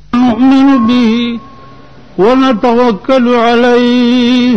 نؤمن به ونتوكل عليه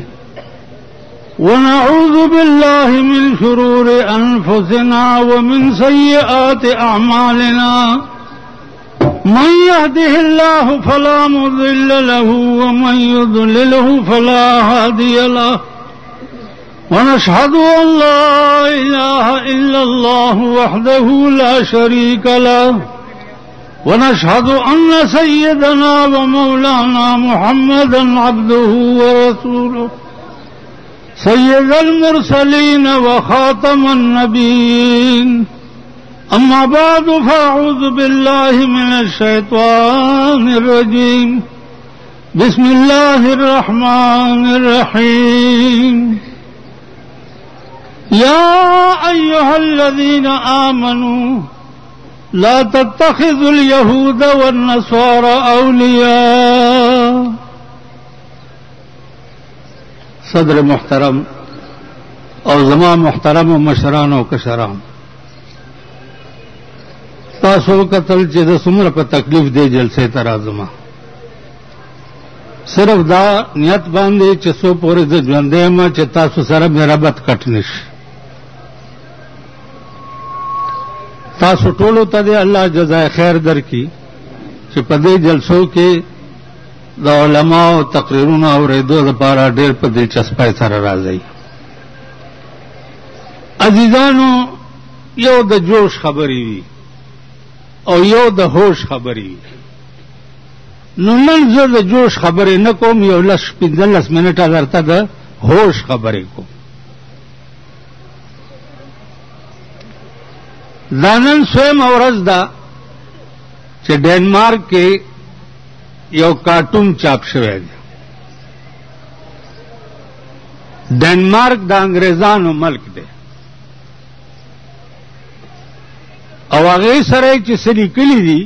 ونعوذ بالله من شرور أنفسنا ومن سيئات أعمالنا من يهده الله فلا مضل له ومن يضلله فلا هادي له ونشهد أن لا إله إلا الله وحده لا شريك له ونشهد أن سيدنا ومولانا محمدا عبده ورسوله سيد المرسلين وخاتم النبيين أما بعد فأعوذ بالله من الشيطان الرجيم بسم الله الرحمن الرحيم يا أيها الذين آمنوا لا تتخذوا اليهود والنصارى أولياء. صدر محترم او زما محترم و مشران او کشران، تاسو قتل چې د څومره په تکلیف دی جلسه ته راځم، صرف دا نیت باندې چې څو پورې د ژوندې ما چې تاسو سره مې ربط کټ نشي. تاسو ټولو ته دې الله جزای خیر درکړي چې په دې جلسو کې د علماء تقریرونو اورېدو لپاره ډېر په دلچسپۍ سره راځي. عزیزانو، یو د جوش خبرې وي او یو د هوش خبرې وي. نو نن زه د جوش خبرې نه کوم، یو 15 منټه درته د هوش خبرې کوم. دا نن سویمه ورځ ده چې ډنمارک کې یو کارټون چاپ شوی دی. ډنمارک د انګریزانو ملک دی او هغې سره چې څه لیکلي دي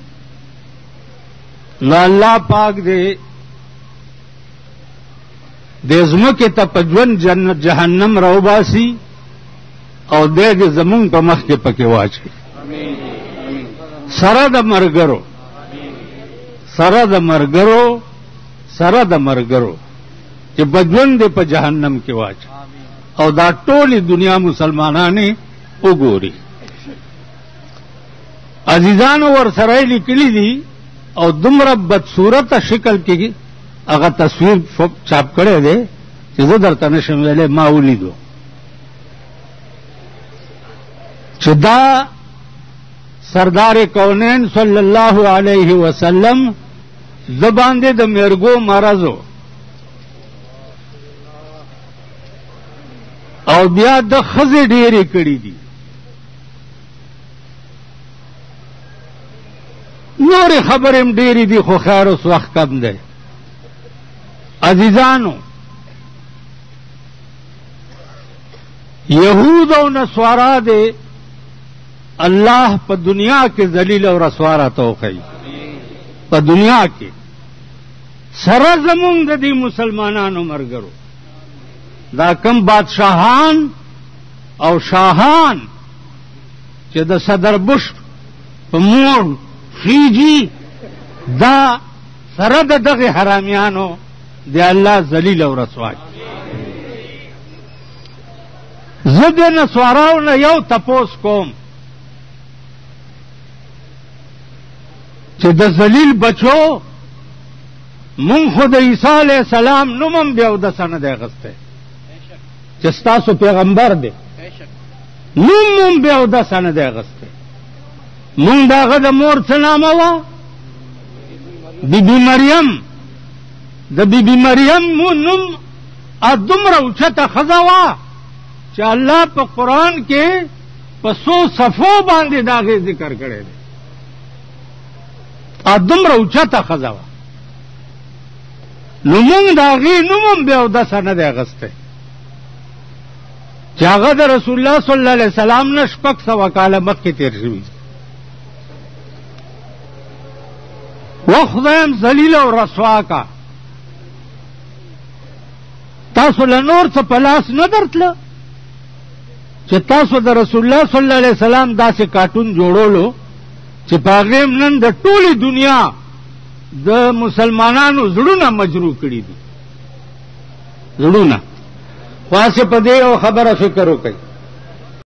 نو الله پاک دې د ځمکې ته په ژوند جنت جهنم راوباسي او دې دې زمونږ په مخ کې پکې واچوي. سره د مرګرو سره د مرګرو سره د مرګرو چې په ژوند دې په جهنم کې واچوي او دا ټولې دنیا مسلمانانې وګوري. عزیزانو، ورسره لیکلي دي او دومره بدصورته شکل کې هغه تصویر چاپ کړی دی چې زه درته نشم ویلی، ما ولیدو چې دا سردار کونین صلی الله علیه وسلم د باندې د مرګو مرضو او بیا د ښځې ډېرې کړي دي. نورې خبرې هم ډېرې دي خو خیر اوس وخت کم دی. عزیزانو، یهود او نصارا دې الله په دنیا کې ذلیل او رسوا راته وښیي. په دنیا کې سره زمونږ د دې مسلمانانو مرګرو دا کم بادشاهان او شاهان چې د صدر بش په مور خیجی، دا سره د دغه حرامیانو د الله ذلیل او رسوا. زه د نصاراو نه یو تپوس کوم چې د ذلیل بچو مونږ خو د عیسی علیه السلام نوم هم بیا اودسه نه دی اخیستی چې ستاسو پیغمبر دی، نوم هم بیا اودسه نه دی اخیستی. مونږ د هغه د مور څه نامه وه؟ بیبي مریم. د بیبي مریم نوم دومره اوچته ښځه وه چې الله په قرآن کې په 100 صفحو باندې د هغې ذکر کړی دی. دومره اوچته ښځه وه. نو مونږ د هغې نوم هم بیا اودسه نه دی اخیستی چې هغه د رسول الله صلی الله علیه وسلم نه 600 کاله مخکې تېر شوي. وخدایم ذلیل او رسوا کا. تاسو له نور څه په لاس نه درتله چې تاسو د رسول الله صلی الله علیه وسلم داسې کارټون جوړولو چې په هغې نن د ټولې دنیا د مسلمانانو زړونه مجروح کړي دي، زړونه. خاصه په دې او خبره فکر وکړي